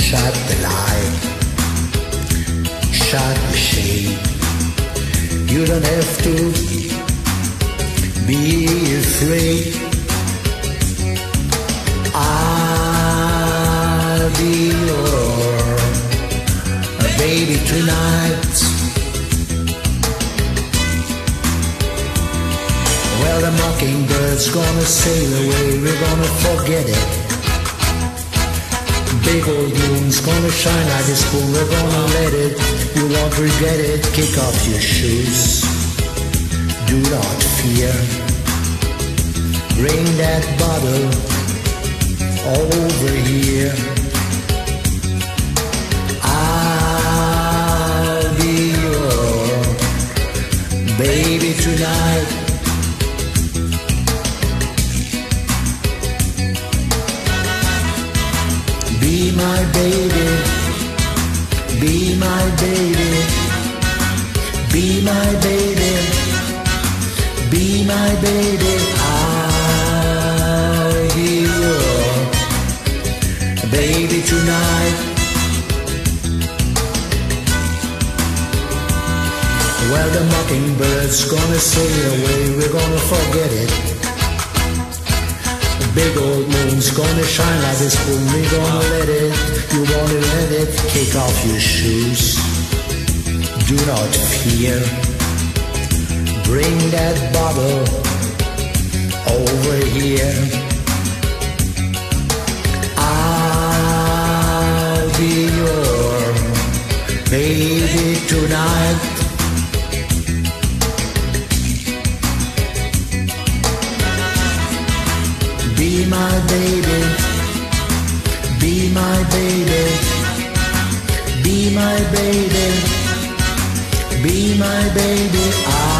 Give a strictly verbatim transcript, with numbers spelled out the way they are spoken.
Shut the light, shut the shade. You don't have to be afraid. I'll be your baby tonight. Well, the mockingbird's gonna sail away, we're gonna forget it. Big old moon's gonna shine like a spoon, we're gonna let it. You won't regret it. Kick off your shoes, do not fear. Bring that bottle over here. I'll be your baby tonight. Be my baby, be my baby, be my baby, be my baby. I'll be your baby tonight. Well, the mockingbird's gonna sail away, we're gonna forget it. Big old moon's gonna shine like a spoon, we're gonna let it. You wanna let it. Kick off your shoes, do not fear. Bring that bottle over here. I'll be your baby tonight. Be my baby, be my baby, be my baby, be my baby.